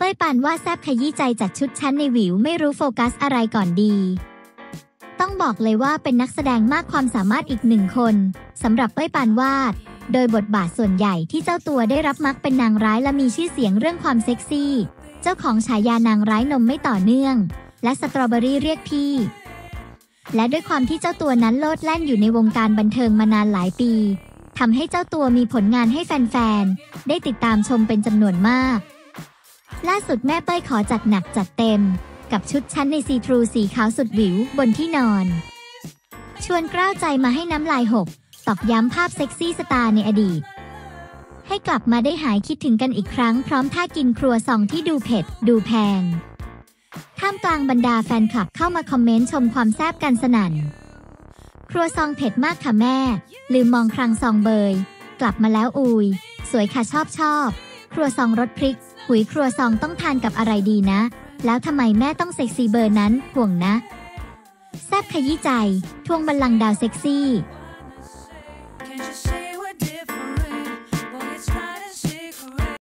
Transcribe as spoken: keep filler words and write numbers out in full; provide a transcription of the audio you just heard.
ป้ยปานวาดแซบขยี้ใจจัดชุดชั้นในหวิวไม่รู้โฟกัสอะไรก่อนดีต้องบอกเลยว่าเป็นนักแสดงมากความสามารถอีกหนึ่งคนสำหรับเป้ยปานวาดโดยบทบาทส่วนใหญ่ที่เจ้าตัวได้รับมักเป็นนางร้ายและมีชื่อเสียงเรื่องความเซ็กซี่เจ้าของฉายานางร้ายนมไม่ต่อเนื่องและสตรอเบอรี่เรียกพี่และด้วยความที่เจ้าตัวนั้นโลดแล่นอยู่ในวงการบันเทิงมานานหลายปีทำให้เจ้าตัวมีผลงานให้แฟนๆได้ติดตามชมเป็นจำนวนมากล่าสุดแม่เป้ยขอจัดหนักจัดเต็มกับชุดชั้นในซีทรูสีขาวสุดหวิวบนที่นอนชวนกล้าวใจมาให้น้ำลายหกตอกย้ำภาพเซ็กซี่สตาร์ในอดีตให้กลับมาได้หายคิดถึงกันอีกครั้งพร้อมท่ากินครัวซองที่ดูเผ็ดดูแพงท่ามกลางบรรดาแฟนคลับเข้ามาคอมเมนต์ชมความแซ่บกันสนั่นครัวซองเผ็ดมากค่ะแม่ลืมมองครังซองเบยกลับมาแล้วอุยสวยค่ะชอบชอบครัวซองรสพริกหุยครัวซองต้องทานกับอะไรดีนะแล้วทำไมแม่ต้องเซ็กซี่เบอร์นั้นห่วงนะแซ่บขยี้ใจทวงบัลลังก์ดาวเซ็กซี่